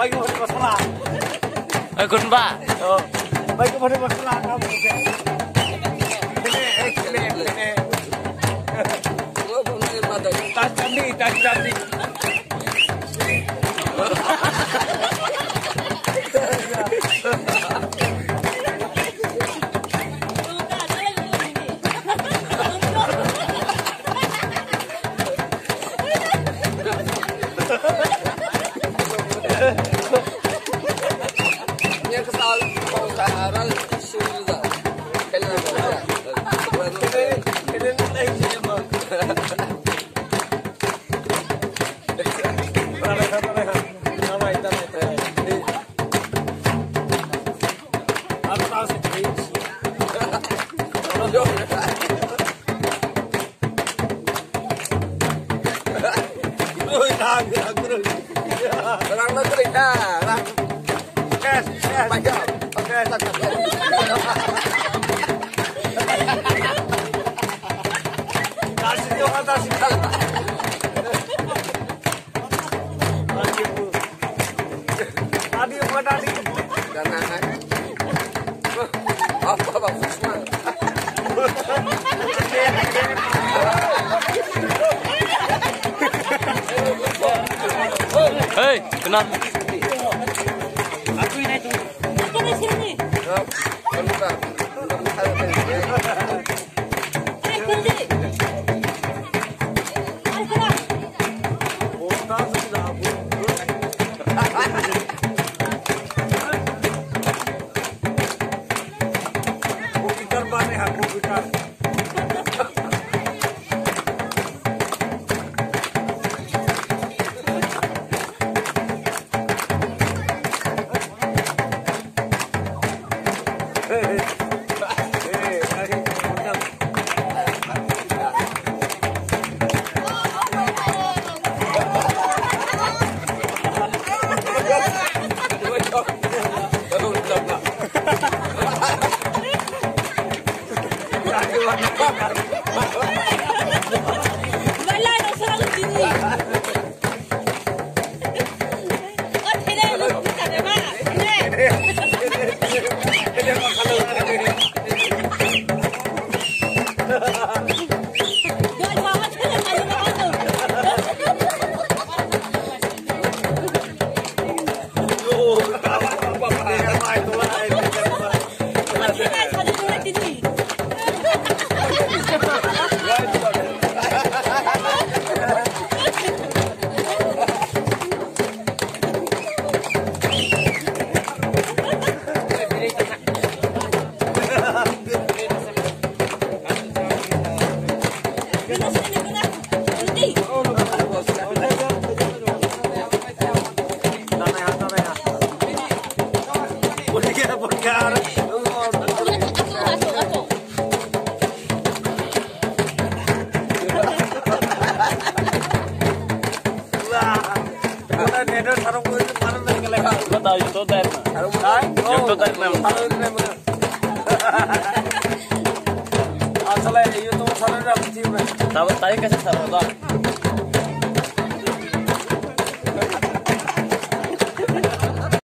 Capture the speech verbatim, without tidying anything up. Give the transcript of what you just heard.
bagi mana masalah. Eh kun Pak. Oh, bagi mana masalah kamu? Ini, ini, ini. Oh, boleh mata. Tak jadi, tak jadi. Yang kesal kalau sekarang isu juga. Kalau Ini, ini naik sini bang. Raleha, raleha. Nama itu, nama itu. Atas itu. Kalau jauh. Oh, tak, tak, tak. orang negeri dah. Yes, yes. Banyak. Oke, tak, tak. Kasih dong atas itu. Tadi bu. Tadi apa tadi? Dan anak. Apa apa Usman? Hei, kenapa? Aku ini tuh. Apa di sini? Bukan. Ayo kerja. Ayo kerja. Bosan sudah bu. Komputer mana ya komputer? Wala na sa sini. Oh, tidak lu kita de mana? Dua banget kan ayo bantu. Kita satu dua sini. Kita sini kita. Nanti. Kau tahu itu dari mana? Yang itu dari mana? Asalnya itu salah dah. Tahu tadi kasih saran